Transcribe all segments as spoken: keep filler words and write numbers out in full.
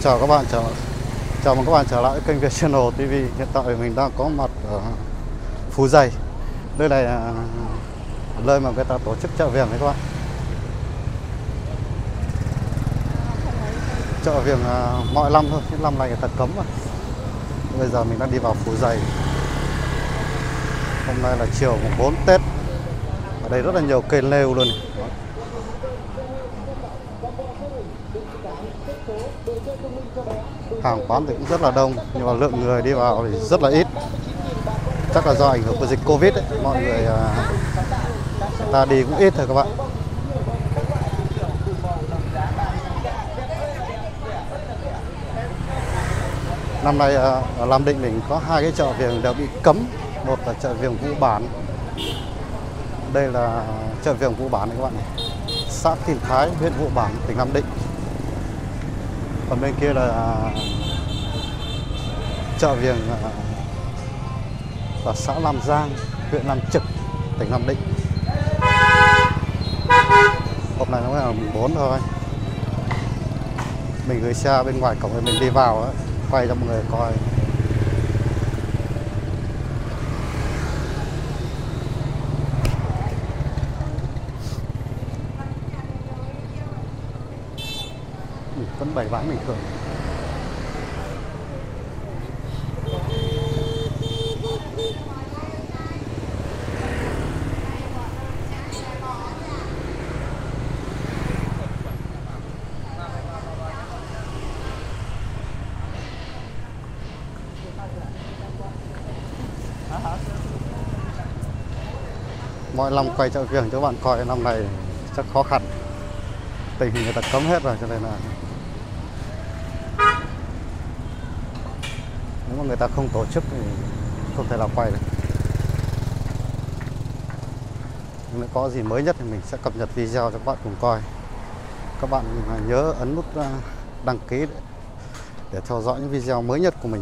Chào các bạn, chào chào mừng các bạn trở lại kênh Việt Channel ti vi. Hiện tại mình đang có mặt ở Phú Giày. Đây là nơi mà người ta tổ chức chợ viềng đấy các bạn. Chợ viềng mọi năm thôi, những năm này người ta cấm mà. Bây giờ mình đang đi vào Phú Giày. Hôm nay là chiều mùng bốn Tết. Ở đây rất là nhiều cây lêu luôn. Hàng quán thì cũng rất là đông, nhưng mà lượng người đi vào thì rất là ít. Chắc là do ảnh hưởng của dịch Covid ấy, mọi người, người ta đi cũng ít thôi các bạn. Năm nay ở Nam Định mình có hai cái chợ viềng đều bị cấm. Một là chợ viềng Vũ Bản. Đây là chợ viềng Vũ Bản này các bạn này. Xã Kim Thái, huyện Vũ Bản, tỉnh Nam Định. Còn bên kia là chợ viềng ở xã Nam Giang, huyện Nam Trực, tỉnh Nam Định. Hôm nay nó mới là mùng bốn thôi. Mình gửi xe bên ngoài cổng, mình đi vào ấy, quay cho mọi người coi. Vẫn bày bán bình thường. Mọi năm quay chợ viềng cho các bạn coi, năm này chắc khó khăn. Tình hình người ta cấm hết rồi cho nên là nếu mà người ta không tổ chức thì không thể nào quay được. Nếu có gì mới nhất thì mình sẽ cập nhật video cho các bạn cùng coi. Các bạn nhớ ấn nút đăng ký để, để theo dõi những video mới nhất của mình.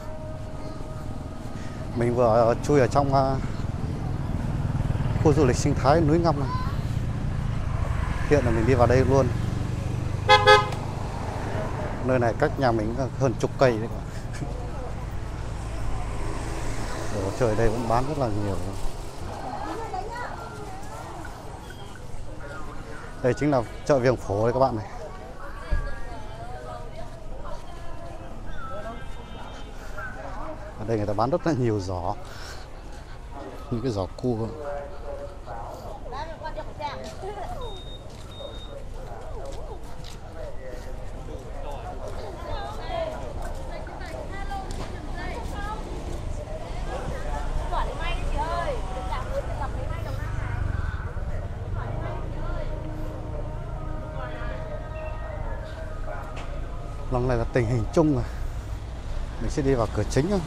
Mình vừa chui ở trong khu du lịch sinh thái núi Ngăm này. Hiện là mình đi vào đây luôn. Nơi này cách nhà mình hơn chục cây đấy. Ở trời đây vẫn bán rất là nhiều. Đây chính là chợ viềng phố đây các bạn này. Ở đây người ta bán rất là nhiều giỏ. Những cái giỏ cua. Lần này là tình hình chung rồi. Mình sẽ đi vào cửa chính thôi.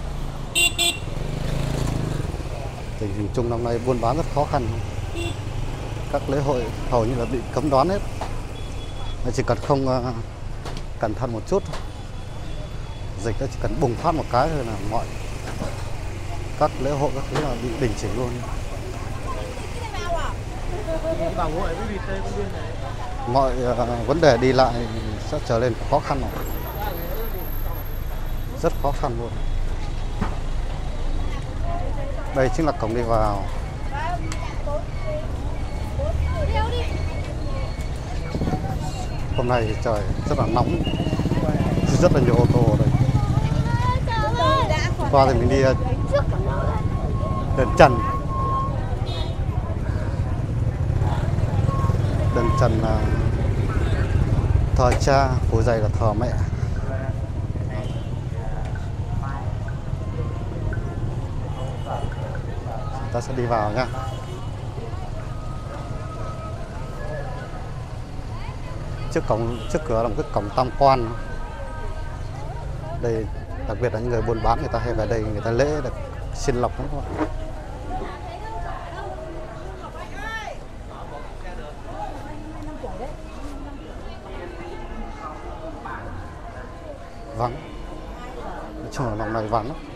Tình hình chung năm nay buôn bán rất khó khăn. Các lễ hội hầu như là bị cấm đoán hết. Chỉ cần không uh, cẩn thận một chút thôi. Dịch nó chỉ cần bùng phát một cái thôi là mọi các lễ hội các thứ là bị đình chỉ luôn. Mọi uh, vấn đề đi lại sẽ trở nên khó khăn rồi. Rất khó khăn luôn. Đây chính là cổng đi vào. Hôm nay thì trời rất là nóng, rất là nhiều ô tô ở đây. Hôm qua thì mình đi đền Trần. Đền Trần là thờ cha, Phú Giày là thờ mẹ. Ta sẽ đi vào nha. Trước cổng, trước cửa là một cái cổng tam quan. Đây đặc biệt là những người buôn bán người ta hay vào đây người ta lễ được xin lộc lắm các bạn. Vắng. Nói chung là lòng này vắng lắm.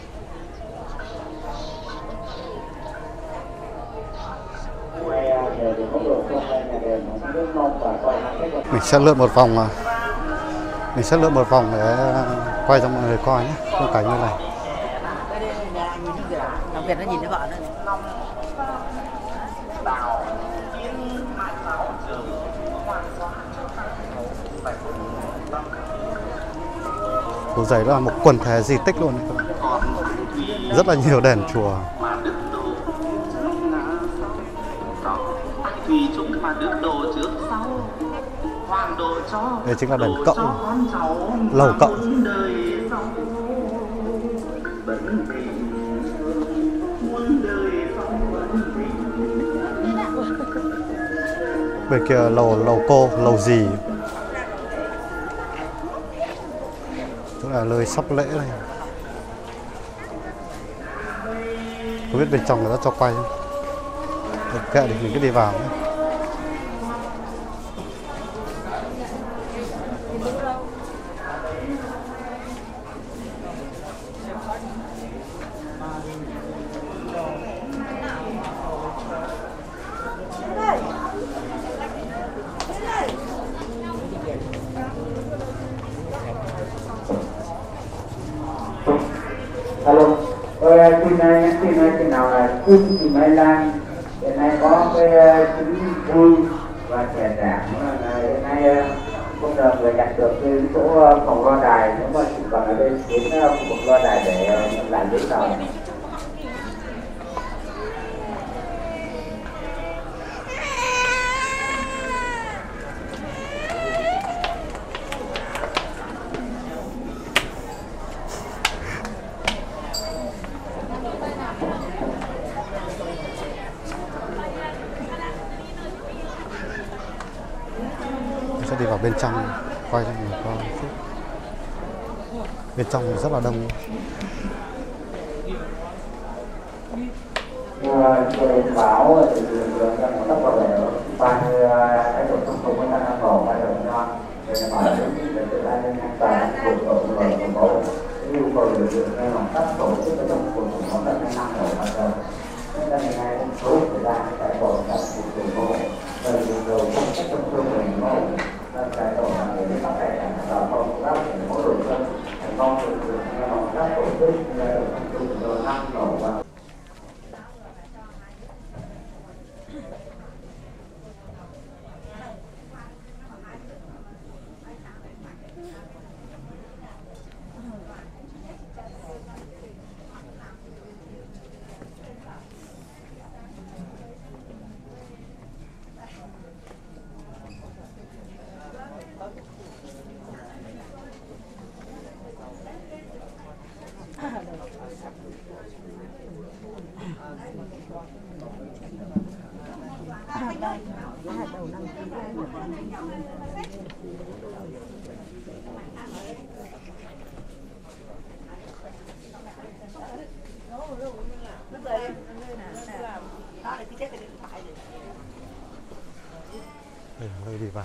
Mình sẽ lượn một vòng Mình sẽ lượn một vòng để quay cho mọi người coi nhé, khung cảnh như này. Đặc biệt nó nhìn thấy vợ nữa. Phủ Giày đó là một quần thể di tích luôn đấy các bạn. Rất là nhiều đền chùa. Đây chính là đền Cậu, lầu Cậu. Bên kia lầu lầu Cô, lầu Dì. Tức là nơi sắp lễ này. Không biết bên trong người ta cho quay không? Kệ thì mình cứ đi vào nhé. Alo, tôi xin nhắn tin nói thế nào là Cung Thị Mai Lan hiện nay có cái chứng vui và trẻ đảng hiện nay không được người nhận được cái chỗ phòng loa đài, nếu mà chỉ còn ở đây đến khu vực loa đài để làm giấy tờ. Sẽ đi vào bên trong quay cho người coi một chút. Bên trong thì rất là đông. Tôi báo thì đường ra một tốc độ để ba mươi cái tổ chức không có năng nổ ba đồng non để bảo đảm để tự an ninh an toàn của tổ người của bộ yêu cầu lực lượng ngay bằng các tổ chức cái trong cuộc của nó cần năng nổ ba đồng nên là ngày hôm số thời gian tại bộ là cuộc của bộ rồi rồi không cách trong phương mình nó nên cái tổ là để các cái là không các để mỗi đội dân mong được được ngay bằng các tổ chức như là trong phương rồi năng nổ và Đây là nơi đi vào.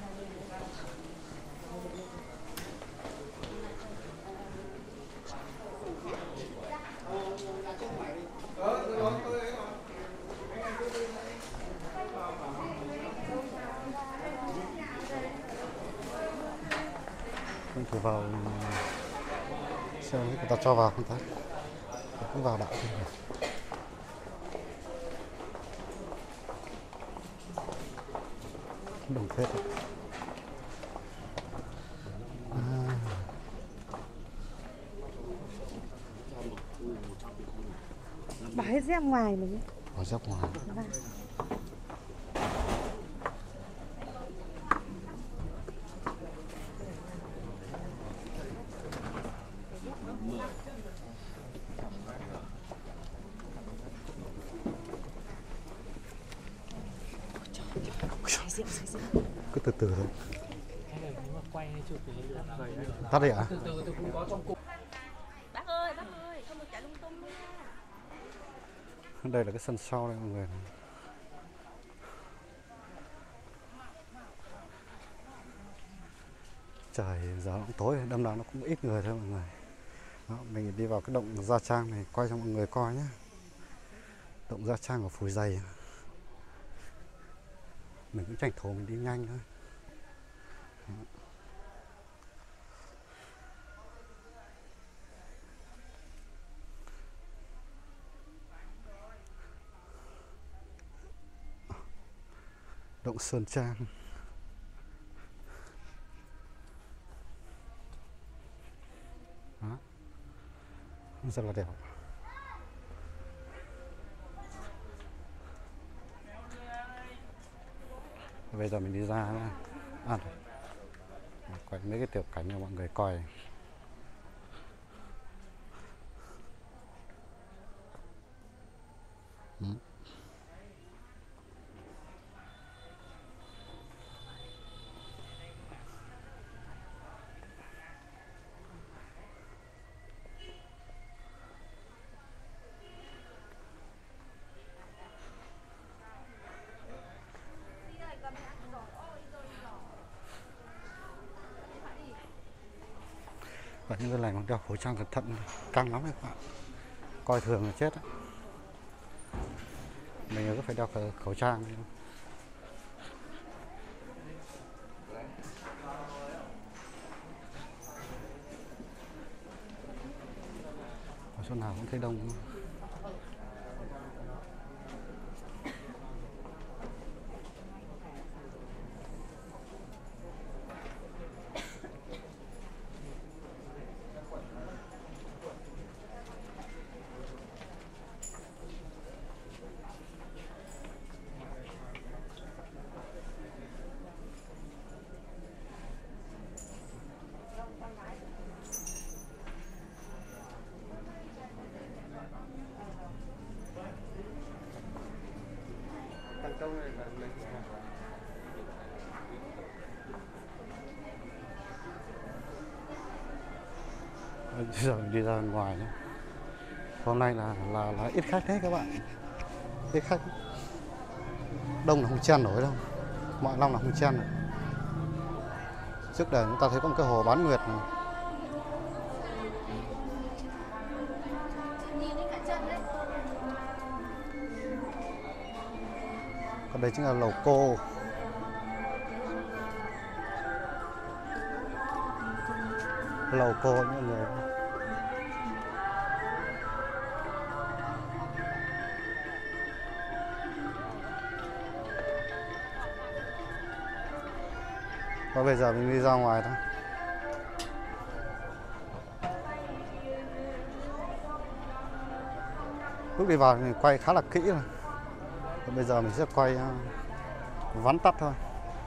Không thử vào xem người ta cho vào không ta. Không vào đạo thôi. Đồng phết. À. Bỏ hết dép ngoài mình. Bỏ dép ngoài. Vâng. Cứ từ từ thôi. Tắt đi ạ? Bác ơi, bác ơi, không được chạy lung tung nha. Đây là cái sân sau đây mọi người. Trời giờ cũng tối, đâm nào nó cũng ít người thôi mọi người. Đó, mình đi vào cái động Gia Trang này quay cho mọi người coi nhé. Động Gia Trang ở Phủ Giày. Mình cũng tranh thủ mình đi nhanh thôi. Động Sơn Trang. Đó. Rất là đẹp. Bây giờ mình đi ra à, quay mấy cái tiểu cảnh cho mọi người coi. Ừ. Và những cái này còn đeo khẩu trang cẩn thận, căng lắm đấy các bạn, coi thường là chết á. Mình cứ phải đeo khẩu trang. Ở chỗ nào cũng thấy đông. Bây giờ mình đi ra ngoài nhé. Hôm nay là là là ít khách đấy các bạn, ít khách, đông là không chen nổi đâu, mọi năm là không chen rồi. Trước đây chúng ta thấy có một cái hồ bán nguyệt này. Còn đây chính là lầu cô. Lầu cô mọi người. Và bây giờ mình đi ra ngoài thôi. Lúc đi vào thì mình quay khá là kỹ rồi. Và bây giờ mình sẽ quay uh, vắn tắt thôi.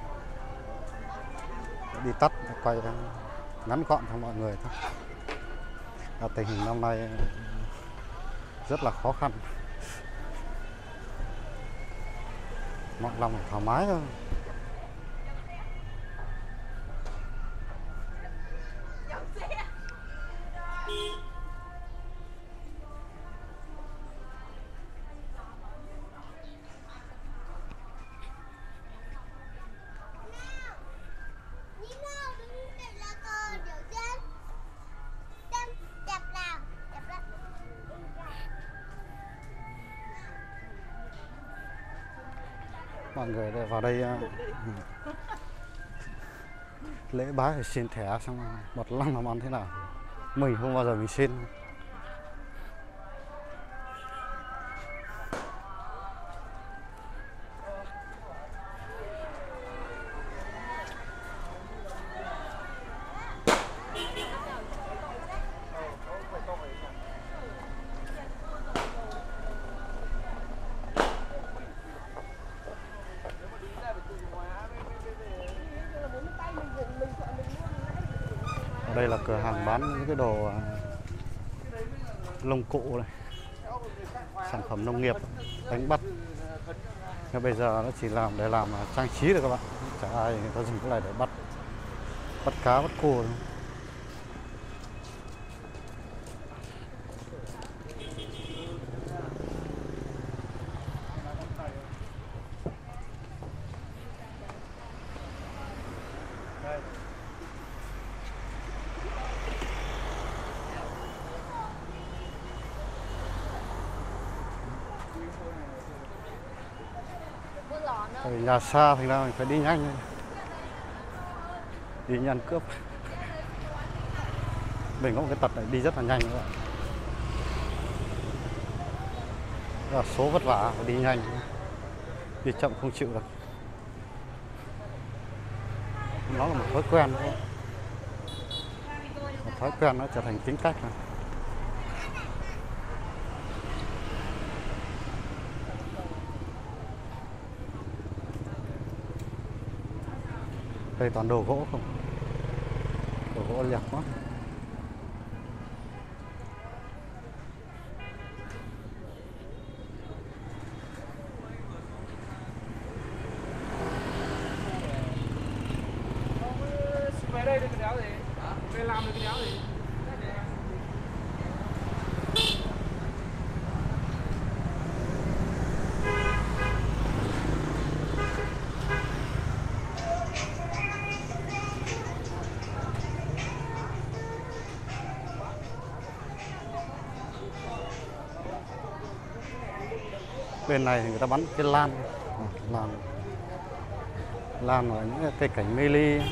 Đi tắt quay uh, ngắn gọn cho mọi người thôi. À, tình hình năm nay rất là khó khăn. Mọi lòng thoải mái thôi. Mọi người vào đây uh, lễ bái phải xin thẻ, xong một năm làm ăn thế nào mình không bao giờ mình xin. Ở đây là cửa hàng bán những cái đồ lông cụ này, sản phẩm nông nghiệp, đánh bắt. Nhưng bây giờ nó chỉ làm để làm trang trí được các bạn, chả ai người ta dùng cái này để bắt bắt cá, bắt cua. Ở nhà xa thành ra mình phải đi nhanh, đi nhanh cướp. Mình có một cái tật này đi rất là nhanh các bạn. Là số vất vả phải đi nhanh, đi chậm không chịu được. nó là một thói quen thôi. Một thói quen nó trở thành tính cách này. Đây toàn đồ gỗ không, đồ gỗ liệt quá. Về đây được cái đéo gì? Về làm được cái đéo gì? Bên này thì người ta bắn cái lan, lan, lan và những cây cảnh mê ly.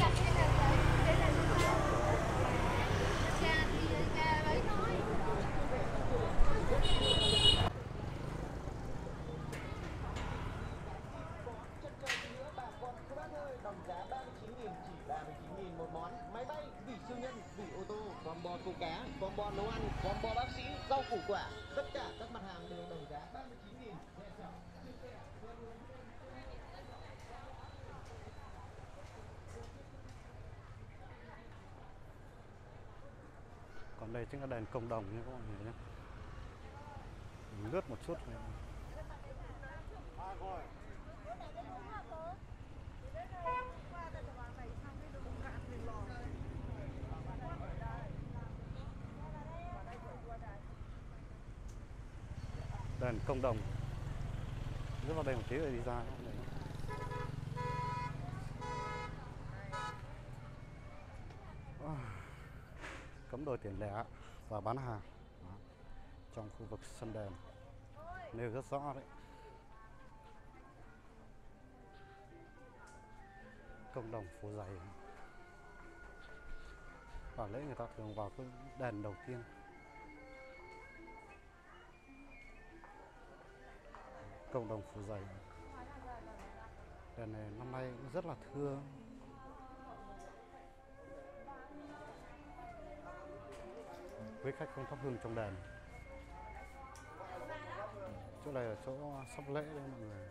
Combo câu cá, combo nấu ăn, combo bác sĩ, rau củ quả, tất cả các mặt hàng đều đồng giá ba mươi chín nghìn. Còn đây chính là đèn cộng đồng nha các bạn nhé. Mình lướt một chút này. Đèn cộng đồng. Rất vào đây một tí rồi đi ra. Cấm đổi tiền lẻ và bán hàng. Đó. Trong khu vực sân đèn nêu rất rõ đấy. Cộng đồng phố giày. Vào lễ người ta thường vào cái đèn đầu tiên. Cộng đồng phố giày. Đèn này năm nay cũng rất là thưa. Quý khách không thắp hương trong đèn. Chỗ này là chỗ sắp lễ đấy mọi người.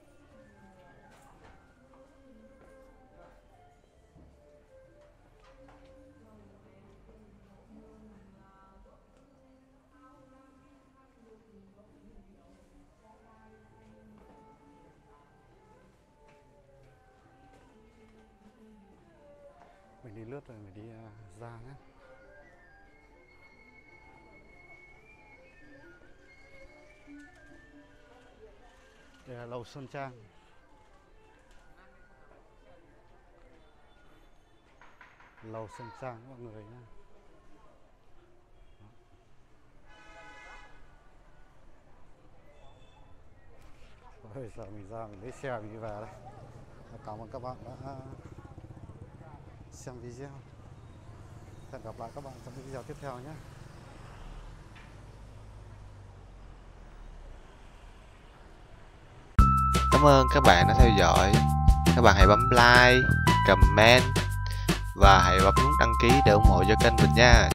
Mình đi lướt rồi mình đi uh, ra nhé. Đây là lầu Sơn Trang. Lầu Sơn Trang mọi người nhé. Bây giờ mình ra mình lấy xe mình đi về đây. Cảm ơn các bạn đã xem video. Hẹn gặp lại các bạn trong những video tiếp theo nhé. Cảm ơn các bạn đã theo dõi. Các bạn hãy bấm like, comment và hãy bấm nút đăng ký để ủng hộ cho kênh mình nha.